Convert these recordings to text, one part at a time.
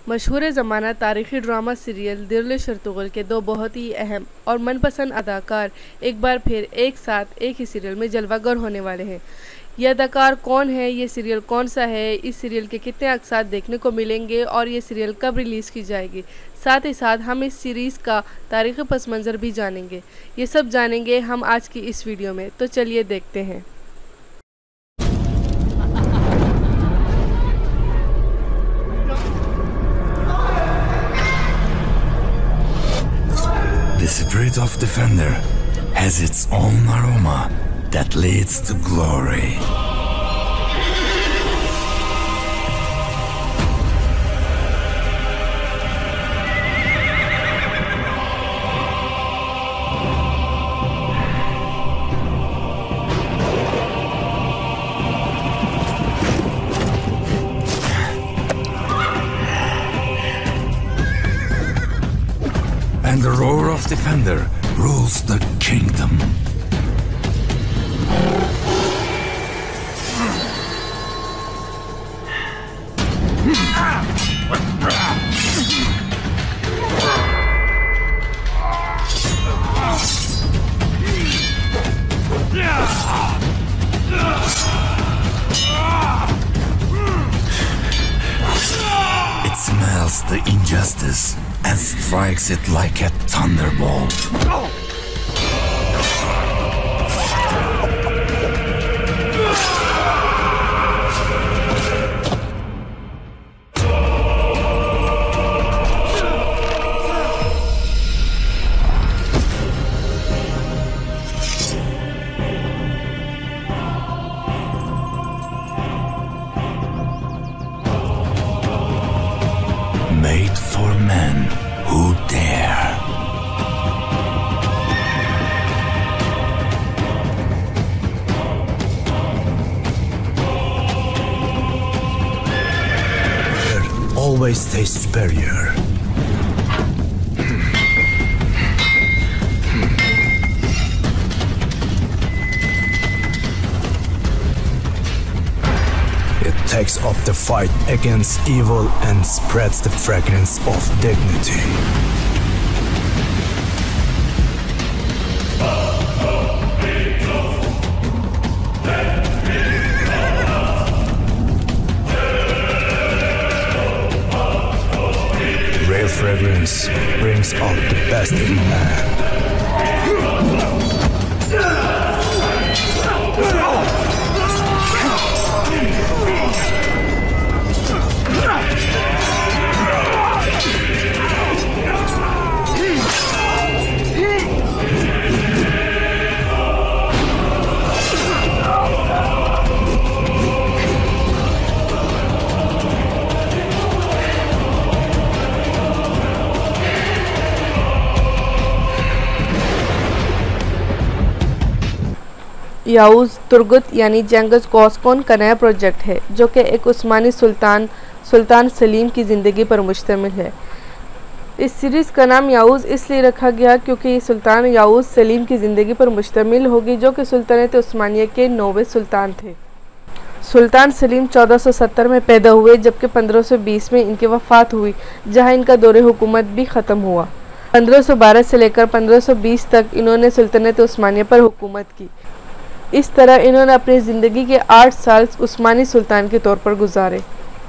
मशहूर ज़माना तारीख़ी ड्रामा सीरियल दिल-ए शर्तुग़ुल के दो बहुत ही अहम और मनपसंद अदाकार एक बार फिर एक साथ एक ही सीरियल में जलवागर होने वाले हैं। ये अदाकार कौन है, ये सीरियल कौन सा है, इस सीरियल के कितने अक़सात देखने को मिलेंगे और ये सीरियल कब रिलीज़ की जाएगी, साथ ही साथ हम इस सीरीज़ का तारीख़ी पस मंज़र भी जानेंगे। ये सब जानेंगे हम आज की इस वीडियो में, तो चलिए देखते हैं। The spirit of Defender has its own aroma that leads to glory. And the roar of Defender rules the kingdom. It smells the injustice and strikes it like a thunderbolt. Made for men who dare. Always stay superior. It takes up the fight against evil and spreads the fragrance of dignity. Rare fragrance brings out the best in man. याऊज़ Turgut यानी जेंगिज़ कॉस्कॉन का नया project है जो कि एक उस्मानी सुल्तान सलीम की ज़िंदगी पर मुश्तमिल है। इस सीरीज़ का नाम याऊज़ इसलिए रखा गया क्योंकि ये सुल्तान याऊज़ सलीम की ज़िंदगी पर मुश्तमिल होगी जो कि सुल्तानत उस्मानिया के 9वें सुल्तान थे। सुल्तान सलीम 1470 में पैदा हुए जबकि 1520 में इनकी वफ़ात हुई, जहां इनका दौरे हुकूमत भी ख़त्म हुआ। 1512 से लेकर 1520 तक इन्होंने सुल्तानत उस्मानिया पर हुकूमत की। इस तरह इन्होंने अपनी ज़िंदगी के 8 साल उस्मानी सुल्तान के तौर पर गुजारे।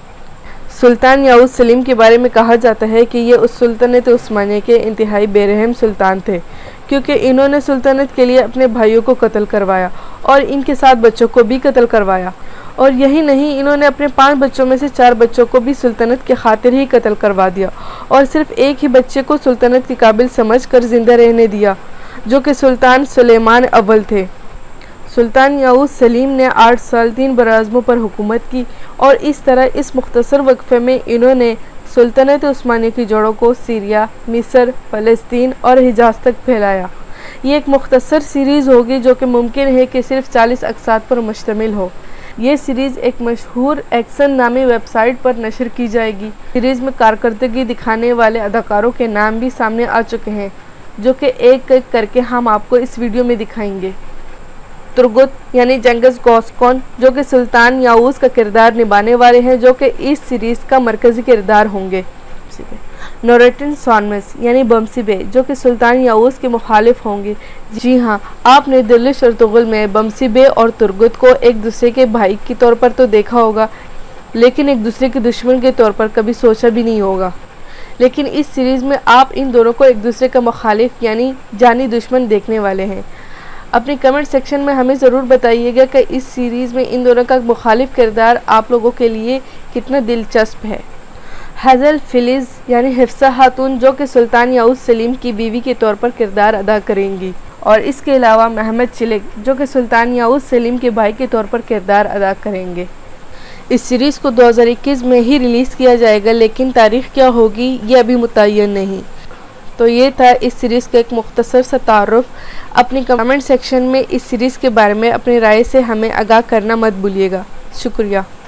सुल्तान याऊज़ सलीम के बारे में कहा जाता है कि ये उस सुल्तानत उस्मानिया के इंतहाई बेरहम सुल्तान थे क्योंकि इन्होंने सुल्तानत के लिए अपने भाइयों को कत्ल करवाया और इनके 7 बच्चों को भी कत्ल करवाया। और यही नहीं, इन्होंने अपने 5 बच्चों में से 4 बच्चों को भी सुल्तानत के खातिर ही कत्ल करवा दिया और सिर्फ एक ही बच्चे को सुल्तानत के काबिल समझकर ज़िंदा रहने दिया जो कि सुल्तान सुलेमान अव्वल थे। सुल्तान याऊज़ सलीम ने 8 साल 3 बराज़मों पर हुकूमत की और इस तरह इस मुख्तसर वक्फे में इन्होंने सुल्तानत उस्मानिया की जड़ों को सीरिया, मिस्र, फ़लस्तीन और हिजाज़ तक फैलाया। ये एक मुख्तसर सीरीज़ होगी जो कि मुमकिन है कि सिर्फ 40 अक़सात पर मुश्तमिल हो। ये सीरीज़ एक मशहूर एक्सन नामी वेबसाइट पर नशर की जाएगी। सीरीज़ में कारकर्दगी दिखाने वाले अदाकारों के नाम भी सामने आ चुके हैं जो कि एक एक करके हम आपको इस वीडियो में दिखाएंगे। तुर्गुत यानी जेंगिज़ कॉस्कॉन जो कि सुल्तान याऊज़ का किरदार निभाने वाले हैं, जो कि इस सीरीज़ का मरकज़ी किरदार होंगे। बमसी बे। नूरुद्दीन सॉनमस यानी बमसी बे जो कि सुल्तान याऊस के मुखालिफ होंगे। जी हाँ, आपने दिल्लिश और तुगल में बमसी बे और तुर्गुत को एक दूसरे के भाई के तौर पर तो देखा होगा, लेकिन एक दूसरे के दुश्मन के तौर पर कभी सोचा भी नहीं होगा। लेकिन इस सीरीज़ में आप इन दोनों को एक दूसरे का मुखालिफ यानी जानी दुश्मन देखने वाले हैं। अपने कमेंट सेक्शन में हमें ज़रूर बताइएगा कि इस सीरीज़ में इन दोनों का मुखालिफ किरदार आप लोगों के लिए कितना दिलचस्प है। हज़ल फिलिज़ यानी हिफ्सा खातून जो कि सुल्तान याऊस सलीम की बीवी के तौर पर किरदार अदा करेंगी, और इसके अलावा महमद चिलिक जो कि सुल्तान याऊस सलीम के भाई के तौर पर किरदार अदा करेंगे। इस सीरीज़ को 2021 में ही रिलीज़ किया जाएगा, लेकिन तारीख़ क्या होगी ये अभी मुतय्यन नहीं। तो ये था इस सीरीज़ का एक मुख्तसर सा तारुफ। अपनी कमेंट सेक्शन में इस सीरीज़ के बारे में अपनी राय से हमें आगाह करना मत भूलिएगा। शुक्रिया।